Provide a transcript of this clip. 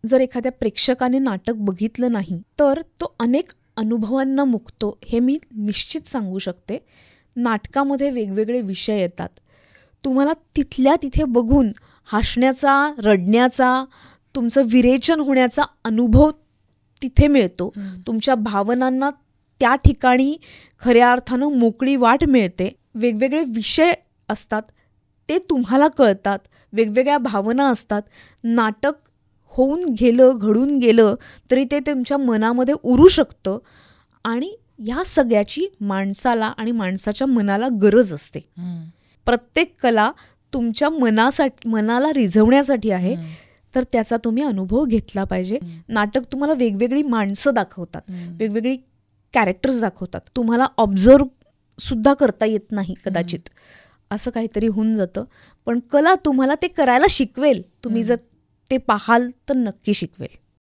जर एखाद्या प्रेक्षकाने नाटक बघितलं नाही तर तो अनेक अनुभवांना मुकतो हे मी निश्चित सांगू शकते. नाटकामध्ये वेगवेगळे विषय येतात. तुम्हाला तिथल्या तिथे बघून हसण्याचा, रडण्याचा, तुमचं विरेचन होण्याचा अनुभव तिथे मिळतो. तुमच्या भावनांना त्या ठिकाणी खऱ्या अर्थानं मोकळी वाट मिळते. वेगवेगळे विषय असतात ते तुम्हाला कळतात. वेगवेगळ्या भावना असतात. नाटक होऊन गेलं, घडून गेलं तरी ते तुमच्या मनामध्ये उरू शकतं आणि या सगळ्याची माणसाला आणि माणसाच्या मनाला गरज असते. प्रत्येक कला तुमच्या मनाला रिझवण्यासाठी आहे, तर त्याचा तुम्ही अनुभव घेतला पाहिजे. नाटक तुम्हाला वेगवेगळी माणसं दाखवतात, वेगवेगळी कॅरेक्टर्स दाखवतात. तुम्हाला ऑब्झर्व सुद्धा करता येत नाही कदाचित, असं काहीतरी होऊन जातं. पण कला तुम्हाला ते करायला शिकवेल. तुम्ही जर ते पाहाल तर नक्की शिकवेल.